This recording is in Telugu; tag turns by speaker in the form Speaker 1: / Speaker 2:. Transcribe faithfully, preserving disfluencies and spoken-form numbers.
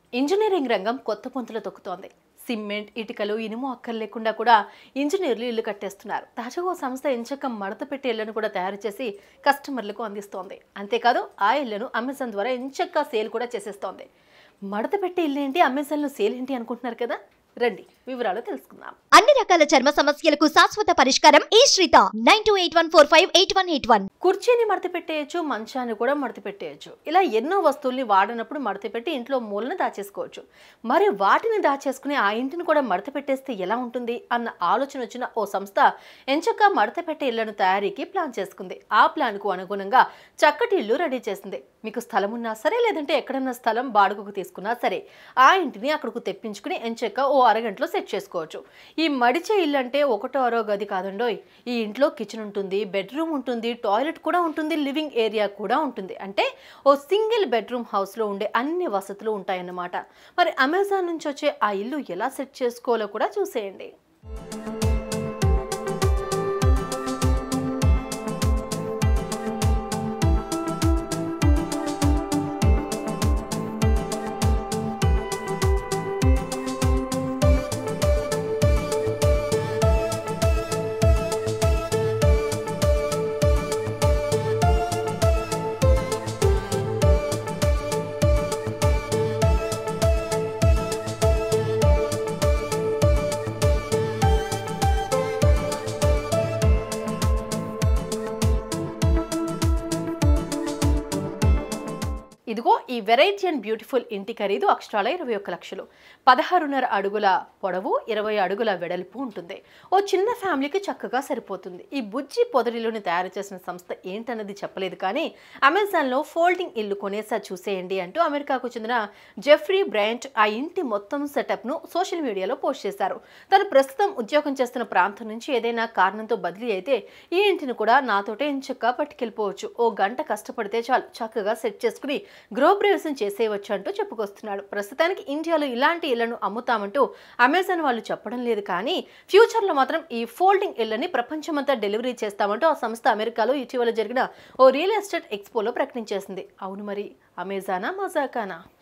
Speaker 1: ఇంజనీరింగ్ రంగం కొత్త పుంతలు తొక్కుతోంది. సిమెంట్, ఇటుకలు, ఇనుము అక్కర్ లేకుండా కూడా ఇంజనీర్లు ఇల్లు కట్టేస్తున్నారు. తాజాగా ఓ సంస్థ ఎంచక్క మడత పెట్టి ఇళ్లను కూడా తయారు చేసి కస్టమర్లకు అందిస్తోంది. అంతేకాదు ఆ ఇళ్లను అమెజాన్ ద్వారా ఎంచక్క సేల్ కూడా చేసేస్తోంది. మడత పెట్టి ఇల్లు ఏంటి, అమెజాన్లో సేల్ ఏంటి అనుకుంటున్నారు కదా, రండి వివరాలు తెలుసుకుందాం.
Speaker 2: అన్ని రకాల చర్మ సమస్యలకు శాశ్వత పరిష్కారం ఈ Sritha nine two eight one four five eight one eight one.
Speaker 1: కుర్చీని మడత పెట్టేయచ్చు, మంచాన్ని కూడా మడత పెట్టేయచ్చు. ఇలా ఎన్నో వస్తువుల్ని వాడినప్పుడు మడత పెట్టి ఇంట్లో మూలన దాచేసుకోవచ్చు. మరి వాటిని దాచేసుకుని ఆ ఇంటిని కూడా మడత పెట్టేస్తే ఎలా ఉంటుంది అన్న ఆలోచన వచ్చిన ఓ సంస్థ ఎంచక్క మడత పెట్టే ఇళ్లను తయారీకి ప్లాన్ చేసుకుంది. ఆ ప్లాన్ కు అనుగుణంగా చక్కటి ఇల్లు రెడీ చేసింది. మీకు స్థలం ఉన్నా సరే, లేదంటే ఎక్కడన్నా స్థలం బాడుగకు తీసుకున్నా సరే, ఆ ఇంటిని అక్కడకు తెప్పించుకుని ఎంచక్క ఓ అరగంటలో సెట్ చేసుకోవచ్చు. ఈ మడిచే ఇల్లు అంటే ఒకటో అరో గది కాదండోయ్. ఈ ఇంట్లో కిచెన్ ఉంటుంది, బెడ్రూమ్ ఉంటుంది, టాయిలెట్ కూడా ఉంటుంది, లివింగ్ ఏరియా కూడా ఉంటుంది. అంటే ఓ సింగిల్ బెడ్రూమ్ హౌస్లో ఉండే అన్ని వసతులు ఉంటాయన్నమాట. మరి అమెజాన్ నుంచి వచ్చే ఆ ఇల్లు ఎలా సెట్ చేసుకోవాలో కూడా చూసేయండి. ఇదిగో ఈ వెరైటీ అండ్ బ్యూటిఫుల్ ఇంటి ఖరీదు అక్షరాల ఇరవై ఒక్క లక్షలు. పదహారున్నర అడుగుల పొడవు, ఇరవై అడుగుల వెడల్పు ఉంటుంది. ఓ చిన్న ఫ్యామిలీకి చక్కగా సరిపోతుంది. ఈ బుజ్జి పొదరిల్లుని తయారు చేసిన సంస్థ ఏంటన్నది చెప్పలేదు, కానీ అమెజాన్లో ఫోల్డింగ్ ఇల్లు కొనేసా చూసేయండి అంటూ అమెరికాకు చెందిన జెఫ్రీ బ్రయంట్ ఆ ఇంటి మొత్తం సెటప్ను సోషల్ మీడియాలో పోస్ట్ చేశారు. తను ప్రస్తుతం ఉద్యోగం చేస్తున్న ప్రాంతం నుంచి ఏదైనా కారణంతో బదిలీ అయితే ఈ ఇంటిని కూడా నాతోటే ఎంచక్కా పట్టుకెళ్ళిపోవచ్చు. ఓ గంట కష్టపడితే చాలు, చక్కగా సెట్ చేసుకుని గృహప్రవేశం చేసేయవచ్చు అంటూ చెప్పుకొస్తున్నాడు. ప్రస్తుతానికి ఇండియాలో ఇలాంటి ఇళ్లను అమ్ముతామంటూ అమెజాన్ వాళ్ళు చెప్పడం లేదు, కానీ ఫ్యూచర్లో మాత్రం ఈ ఫోల్డింగ్ ఇళ్లని ప్రపంచమంతా డెలివరీ చేస్తామంటూ ఆ సంస్థ అమెరికాలో ఇటీవల జరిగిన ఓ రియల్ ఎస్టేట్ ఎక్స్పోలో ప్రకటించేసింది. అవును, మరి అమెజానా మజాకానా?